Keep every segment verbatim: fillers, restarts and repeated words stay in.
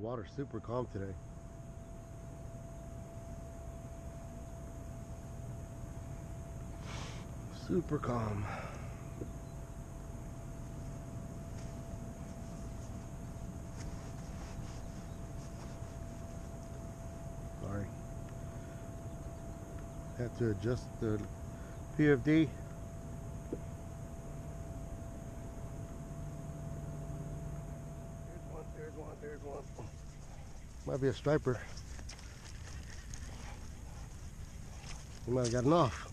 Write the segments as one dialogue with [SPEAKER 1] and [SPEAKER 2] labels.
[SPEAKER 1] water's super calm today. Super calm. Sorry. Had to adjust the P F D. There's one, there's one, there's one. Might be a striper. He might have gotten off.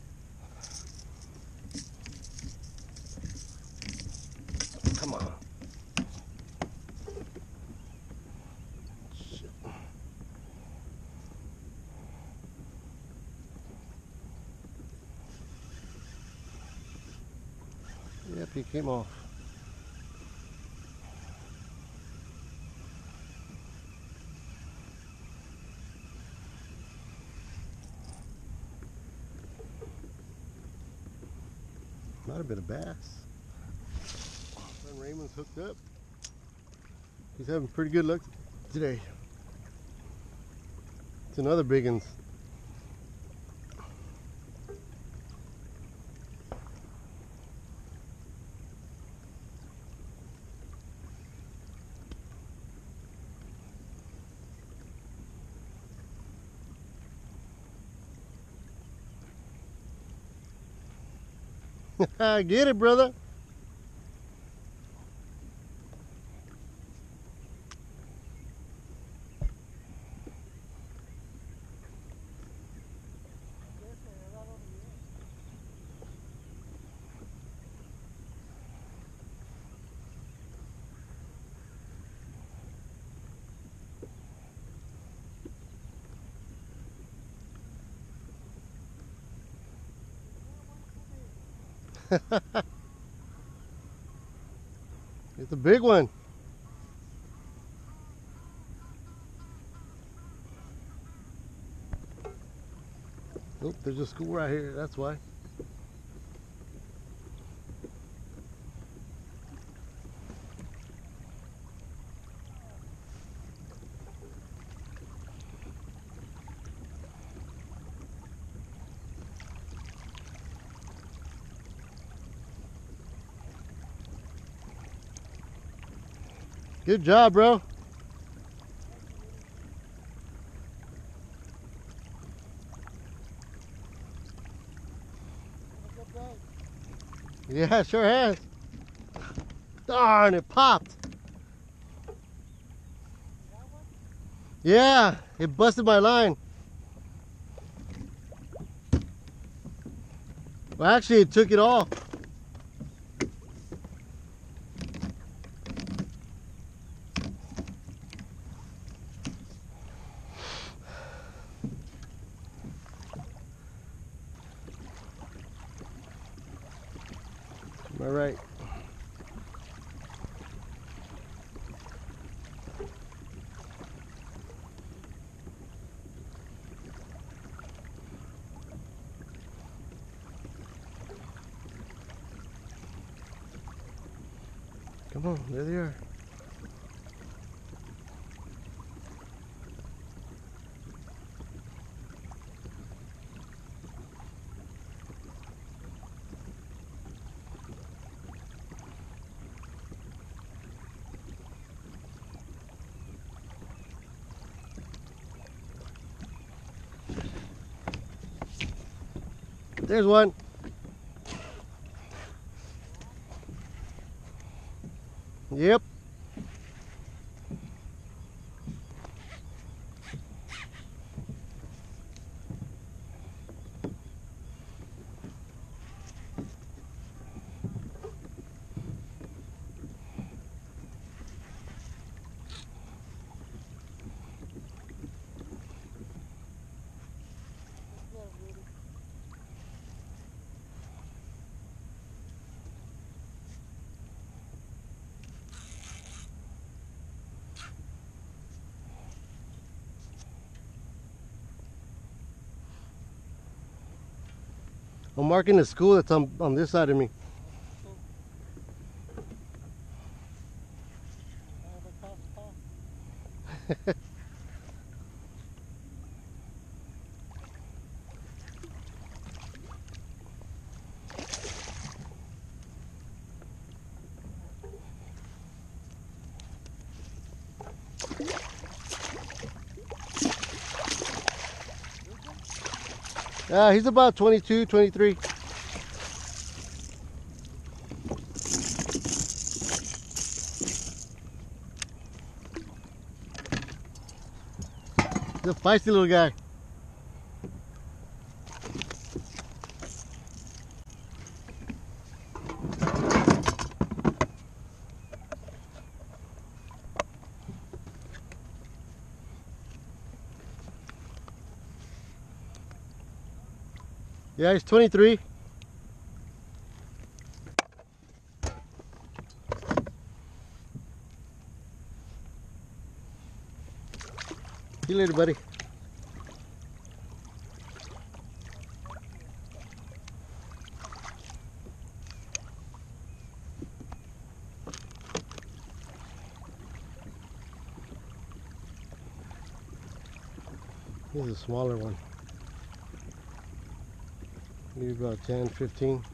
[SPEAKER 1] Come on. Shit. Yep, he came off. Might have been a bass. Friend Raymond's hooked up. He's having pretty good luck today. It's another biggins. Get it, brother. It's a big one. Nope, there's a school right here, that's why. Good job, bro. Yeah, it sure has. Darn, it popped. Yeah, it busted my line. Well, actually, it took it all. Am I right? Come on, there they are. There's one. Yep. I'm marking the school that's on, on this side of me. Yeah, he's about twenty-two, twenty-three. He's a feisty little guy. Yeah, he's twenty-three. See you later, buddy. Here's a smaller one. Maybe about ten, fifteen.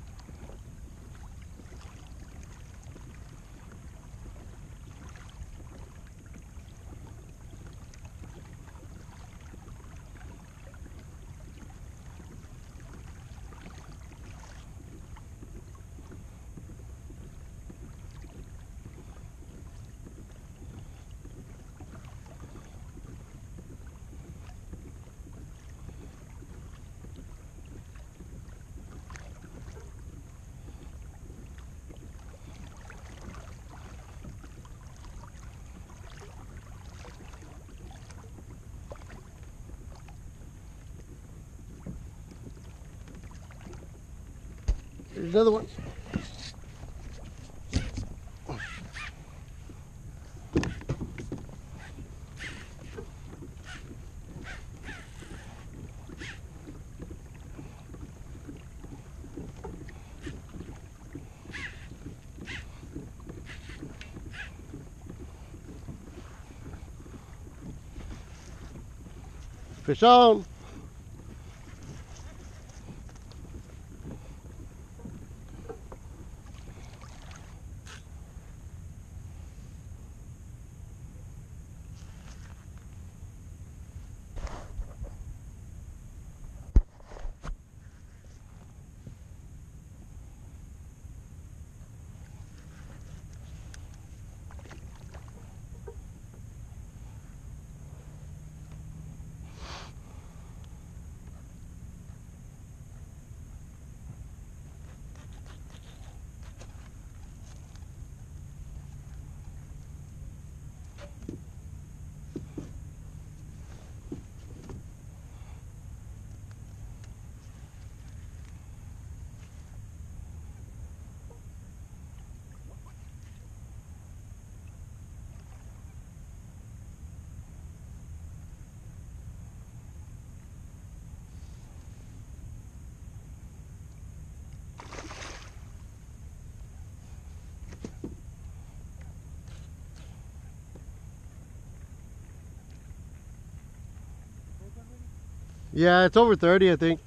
[SPEAKER 1] There's another one. Fish on. Yeah, it's over thirty, I think.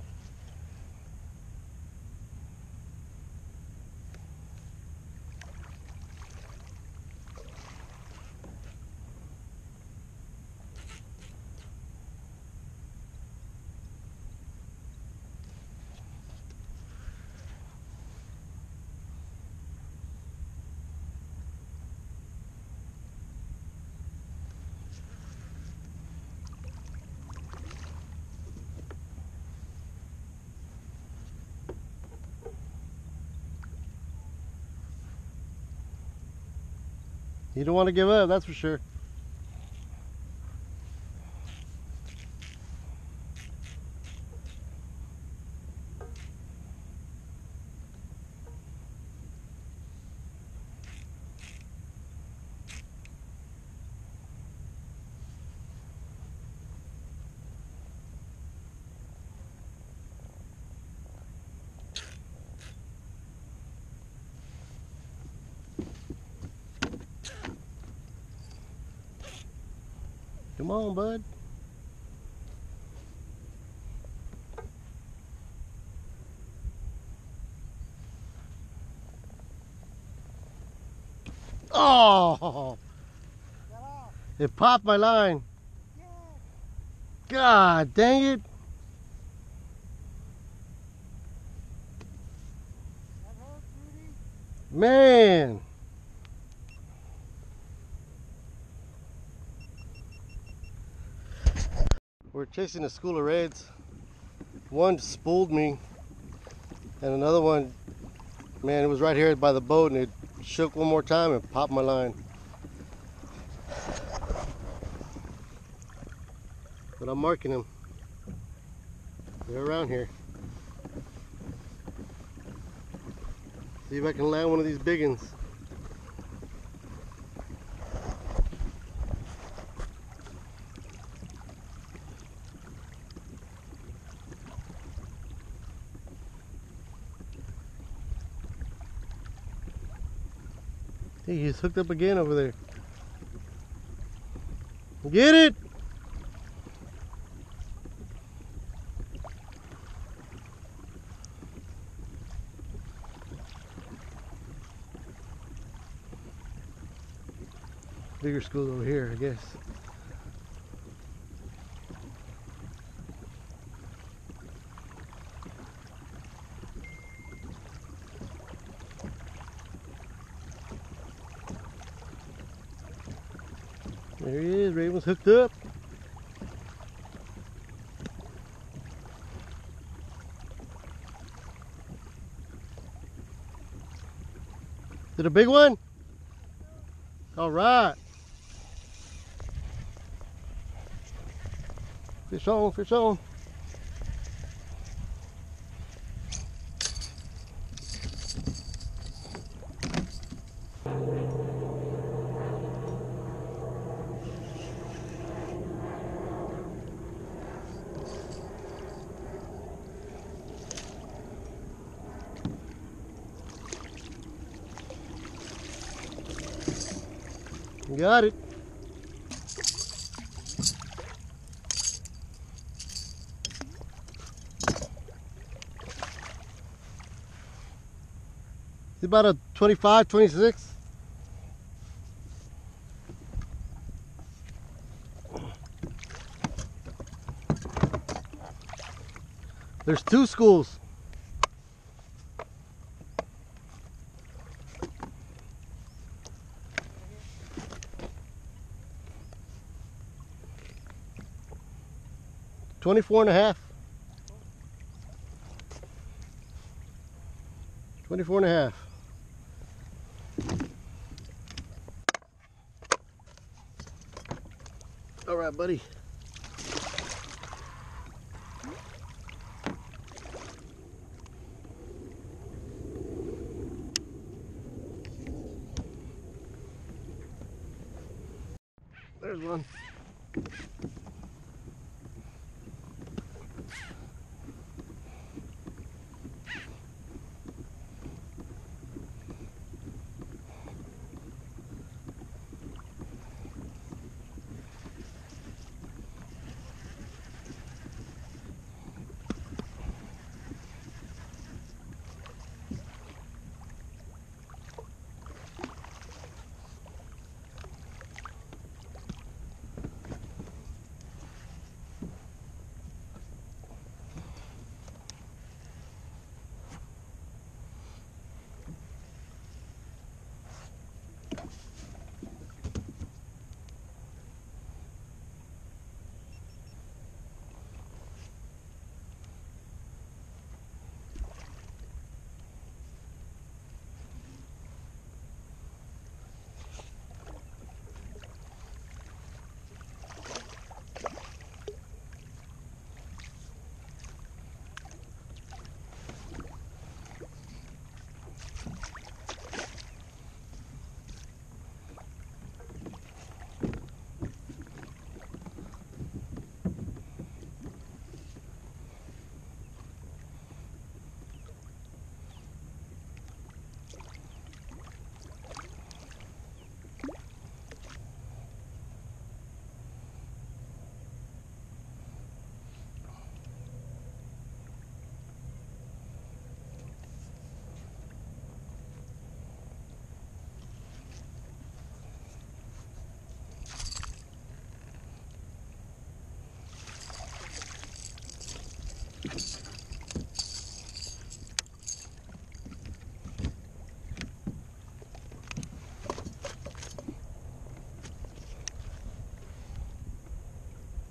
[SPEAKER 1] You don't want to give up, that's for sure. Come on, bud. Oh! It popped my line. God dang it. Man. We're chasing a school of reds. One spooled me, and another one, man, it was right here by the boat, and it shook one more time and popped my line. But I'm marking them. They're around here. See if I can land one of these biggins. Hey, he's hooked up again over there. Get it! Bigger school over here, I guess. There he is, Raymond's hooked up. Is it a big one? All right. Fish on, fish on. Got it. It's about a twenty-five, twenty-six. There's two schools. twenty-four and a half. twenty-four and a half. All right, buddy. There's one.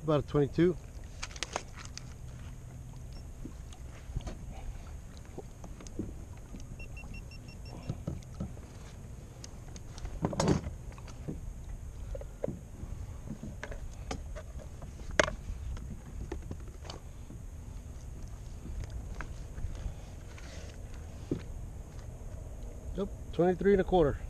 [SPEAKER 1] About a twenty-two. Nope, twenty-three and a quarter.